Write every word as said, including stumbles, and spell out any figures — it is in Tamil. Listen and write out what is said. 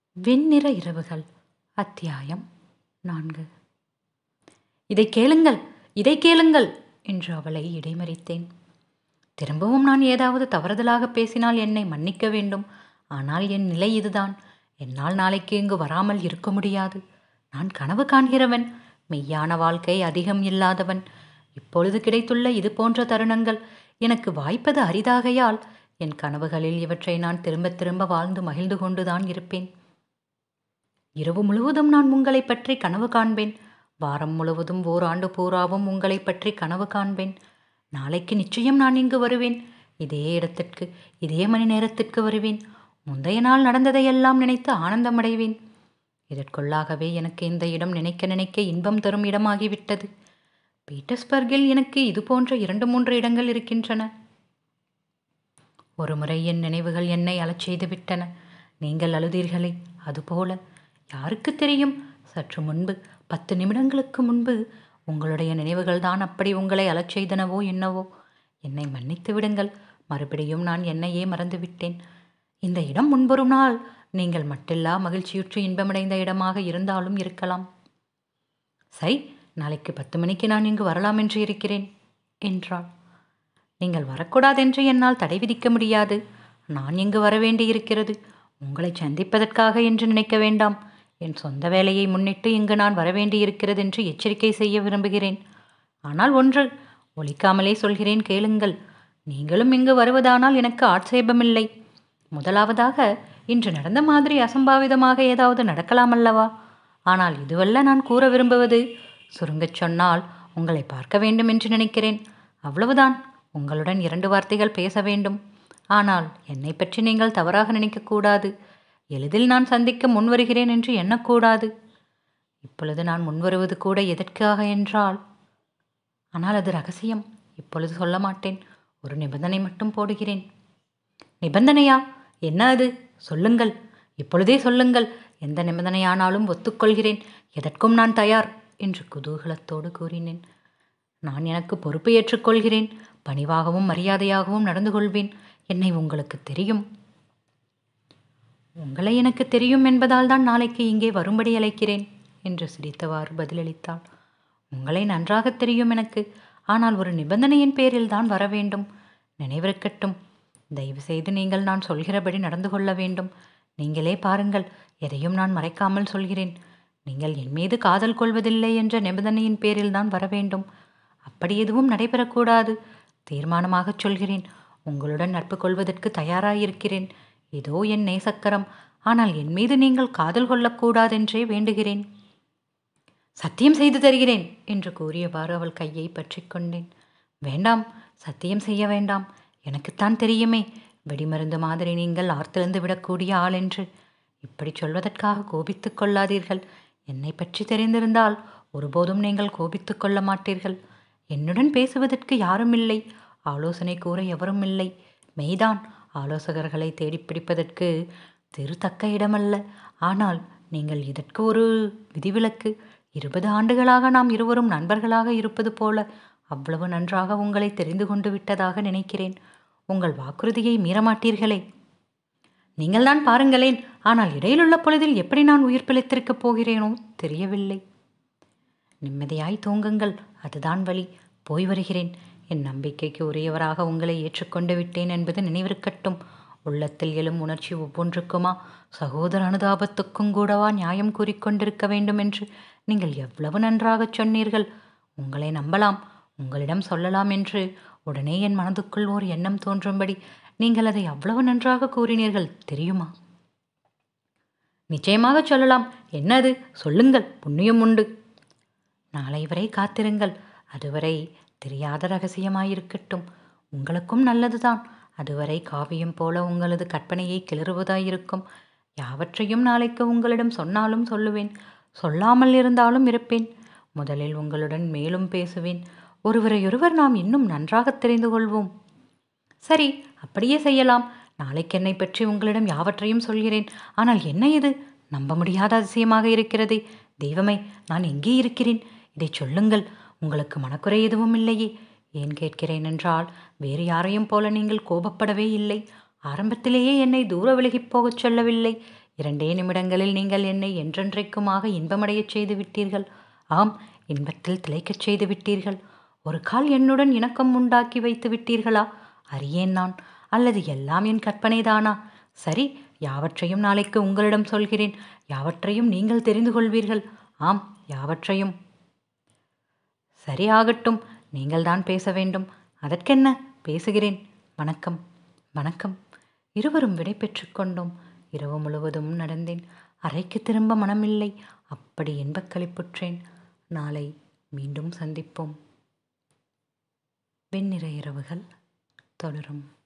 வெண்ணிற இரவுகள் அத்தியாயம் நான்கு. இதை கேளுங்கள், இதை கேளுங்கள் என்று அவளை இடைமறித்தேன். திரும்பவும் நான் ஏதாவது தவறுதலாக பேசினால் என்னை மன்னிக்க வேண்டும். ஆனால் என் நிலை இதுதான். என்னால் நாளைக்கு இங்கு வராமல் இருக்க முடியாது. நான் கனவு காண்கிறவன், மெய்யான வாழ்க்கை அதிகம் இல்லாதவன். இப்பொழுது கிடைத்துள்ள இது போன்ற தருணங்கள் எனக்கு வாய்ப்பது அரிதாகையால் என் கனவுகளில் இவற்றை நான் திரும்ப திரும்ப வாழ்ந்து மகிழ்ந்து கொண்டுதான் இருப்பேன். இரவு முழுவதும் நான் உங்களை பற்றி கனவு காண்பேன். வாரம் முழுவதும் ஓராண்டு பூராவும் உங்களை பற்றி கனவு காண்பேன். நாளைக்கு நிச்சயம் நான் இங்கு வருவேன். இதே இடத்திற்கு, இதே மணி நேரத்திற்கு வருவேன். முந்தைய நாள் நடந்ததையெல்லாம் நினைத்து ஆனந்தமடைவேன். இதற்குள்ளாகவே எனக்கு இந்த இடம் நினைக்க நினைக்க இன்பம் தரும் இடமாகிவிட்டது. பீட்டர்ஸ்பர்கில் எனக்கு இது போன்ற இரண்டு மூன்று இடங்கள் இருக்கின்றன. ஒரு முறை என் நினைவுகள் என்னை அழச் செய்து விட்டன. நீங்கள் அழுதீர்களே, அதுபோல. யாருக்கு தெரியும், சற்று முன்பு, பத்து நிமிடங்களுக்கு முன்பு உங்களுடைய நினைவுகள் தான் அப்படி உங்களை அழச் செய்தனவோ என்னவோ. என்னை மன்னித்து விடுங்கள். மறுபடியும் நான் என்னையே மறந்துவிட்டேன். இந்த இடம் முன்பொரு நாள் நீங்கள் மட்டில்லா மகிழ்ச்சியுற்று இன்பமடைந்த இடமாக இருந்தாலும் இருக்கலாம். சரி, நாளைக்கு பத்து மணிக்கு நான் இங்கு வரலாம் என்று இருக்கிறேன் என்றாள். நீங்கள் வரக்கூடாதென்று என்னால் தடை விதிக்க முடியாது. நான் இங்கு வரவேண்டியிருக்கிறது. உங்களை சந்திப்பதற்காக என்று நினைக்க வேண்டாம். என் சொந்த வேலையை முன்னிட்டு இங்கு நான் வரவேண்டியிருக்கிறது என்று எச்சரிக்கை செய்ய விரும்புகிறேன். ஆனால் ஒன்று ஒலிக்காமலே சொல்கிறேன், கேளுங்கள். நீங்களும் இங்கு வருவதானால் எனக்கு ஆட்சேபமில்லை. முதலாவதாக, இன்று நடந்த மாதிரி அசம்பாவிதமாக ஏதாவது நடக்கலாம் அல்லவா? ஆனால் இதுவல்ல நான் கூற விரும்புவது. சுருங்கச் சொன்னால், உங்களை பார்க்க வேண்டும் என்று நினைக்கிறேன். அவ்வளவுதான். உங்களுடன் இரண்டு வார்த்தைகள் பேச வேண்டும். ஆனால் என்னை பற்றி நீங்கள் தவறாக நினைக்கக்கூடாது. எளிதில் நான் சந்திக்க முன்வருகிறேன் என்று எண்ணக்கூடாது. இப்பொழுது நான் முன்வருவது கூட எதற்காக என்றால், ஆனால் அது ரகசியம். இப்பொழுது சொல்ல மாட்டேன். ஒரு நிபந்தனை மட்டும் போடுகிறேன். நிபந்தனையா? என்ன அது? சொல்லுங்கள், இப்பொழுதே சொல்லுங்கள். எந்த நிபந்தனையானாலும் ஒத்துக்கொள்கிறேன். எதற்கும் நான் தயார் என்று குதூகலத்தோடு கூறினேன். நான் எனக்கு பொறுப்பு ஏற்றுக்கொள்கிறேன். பணிவாகவும் மரியாதையாகவும் நடந்து கொள்வேன். என்னை உங்களுக்கு தெரியும். உங்களை எனக்கு தெரியும் என்பதால் தான் நாளைக்கு இங்கே வரும்படி அழைக்கிறேன் என்று சிரித்தவாறு பதிலளித்தாள். உங்களை நன்றாக தெரியும் எனக்கு. ஆனால் ஒரு நிபந்தனையின் பேரில் தான் வர வேண்டும். நினைவிருக்கட்டும், தயவு செய்து நீங்கள் நான் சொல்கிறபடி நடந்து கொள்ள வேண்டும். நீங்களே பாருங்கள், எதையும் நான் மறைக்காமல் சொல்கிறேன். நீங்கள் என் மீது காதல் கொள்வதில்லை என்ற நிபந்தனையின் பேரில் தான் வர வேண்டும். அப்படி எதுவும் நடைபெறக்கூடாது. தீர்மானமாகச் சொல்கிறேன். உங்களுடன் நட்பு கொள்வதற்கு தயாராயிருக்கிறேன். இதோ என் நேசக்கரம். ஆனால் என் மீது நீங்கள் காதல் கொள்ளக்கூடாதென்றே வேண்டுகிறேன். சத்தியம் செய்து தருகிறேன் என்று கூறியவாறு அவள் கையை பற்றி கொண்டேன். வேண்டாம், சத்தியம் செய்ய வேண்டாம். எனக்குத்தான் தெரியுமே, வெடிமருந்து மாதிரி நீங்கள் ஆர்த்திழந்து விடக்கூடிய ஆள் என்று. இப்படி சொல்வதற்காக கோபித்து கொள்ளாதீர்கள். என்னை பற்றி தெரிந்திருந்தால் ஒருபோதும் நீங்கள் கோபித்து கொள்ள மாட்டீர்கள். என்னுடன் பேசுவதற்கு யாரும் இல்லை. ஆலோசனை கூற எவரும் இல்லை. மெய்தான், ஆலோசகர்களை தேடிப்பிடிப்பதற்கு திரு தக்க இடமல்ல. ஆனால் நீங்கள் இதற்கு ஒரு விதிவிலக்கு. இருபது ஆண்டுகளாக நாம் இருவரும் நண்பர்களாக இருப்பது போல அவ்வளவு நன்றாக உங்களை தெரிந்து கொண்டு விட்டதாக நினைக்கிறேன். உங்கள் வாக்குறுதியை மீறமாட்டீர்களே. நீங்கள் தான் பாருங்களேன். ஆனால் இடையிலுள்ள பொழுதில் எப்படி நான் உயிர் பிழைத்திருக்கப் போகிறேனோ தெரியவில்லை. நிம்மதியாய் தூங்குங்கள், அதுதான் வழி. போய் வருகிறேன். என் நம்பிக்கைக்கு உரியவராக உங்களை ஏற்றுக்கொண்டு விட்டேன் என்பது நினைவிருக்கட்டும். உள்ளத்தில் எழும் உணர்ச்சி ஒவ்வொன்றுக்குமா, சகோதர அனுதாபத்துக்கும் கூடவா நியாயம் கூறிக்கொண்டிருக்க வேண்டும் என்று நீங்கள் எவ்வளவு நன்றாகச் சொன்னீர்கள். உங்களை நம்பலாம், உங்களிடம் சொல்லலாம் என்று உடனே என் மனதுக்குள் ஓர் எண்ணம் தோன்றும்படி நீங்கள் அதை அவ்வளவு நன்றாக கூறினீர்கள் தெரியுமா? நிச்சயமாக சொல்லலாம். என்னது? சொல்லுங்கள், புண்ணியம் உண்டு. நாளை வரை காத்திருங்கள். அதுவரை தெரியாத ரகசியமாயிருக்கட்டும். உங்களுக்கும் நல்லதுதான். அதுவரை காவியம் போல உங்களது கற்பனையை கிளறுவதாயிருக்கும். யாவற்றையும் நாளைக்கு உங்களிடம் சொன்னாலும் சொல்லுவேன், சொல்லாமல் இருந்தாலும் இருப்பேன். முதலில் உங்களுடன் மேலும் பேசுவேன். ஒருவரையொருவர் நாம் இன்னும் நன்றாக தெரிந்து கொள்வோம். சரி, அப்படியே செய்யலாம். நாளைக்கு என்னை பற்றி உங்களிடம் யாவற்றையும் சொல்கிறேன். ஆனால் என்ன இது? நம்ப முடியாத அதிசயமாக இருக்கிறதே. தெய்வமே, நான் எங்கே இருக்கிறேன்? இதை சொல்லுங்கள். உங்களுக்கு மனக்குறை எதுவும் இல்லையே? ஏன் கேட்கிறேன் என்றால், வேறு யாரையும் போல நீங்கள் கோபப்படவே இல்லை. ஆரம்பத்திலேயே என்னை தூர விலகிப் போகச் சொல்லவில்லை. இரண்டே நிமிடங்களில் நீங்கள் என்னை என்றென்றைக்குமாக இன்பமடையச் செய்து விட்டீர்கள். ஆம், இன்பத்தில் திளைக்கச் செய்து விட்டீர்கள். ஒரு கால் என்னுடன் இணக்கம் உண்டாக்கி வைத்து விட்டீர்களா? அறியேன் நான். அல்லது எல்லாம் என் கற்பனைதானா? சரி, யாவற்றையும் நாளைக்கு உங்களிடம் சொல்கிறேன். யாவற்றையும் நீங்கள் தெரிந்து கொள்வீர்கள். ஆம், யாவற்றையும். சரி, ஆகட்டும். நீங்கள்தான் பேச வேண்டும். அதற்கென்ன, பேசுகிறேன். வணக்கம். வணக்கம். இருவரும் விடை பெற்று கொண்டோம். இரவு முழுவதும் நடந்தேன். அறைக்கு திரும்ப மனமில்லை. அப்படி இன்பக்களிப்புற்றேன். நாளை மீண்டும் சந்திப்போம். வெண்ணிற இரவுகள் தொடரும்.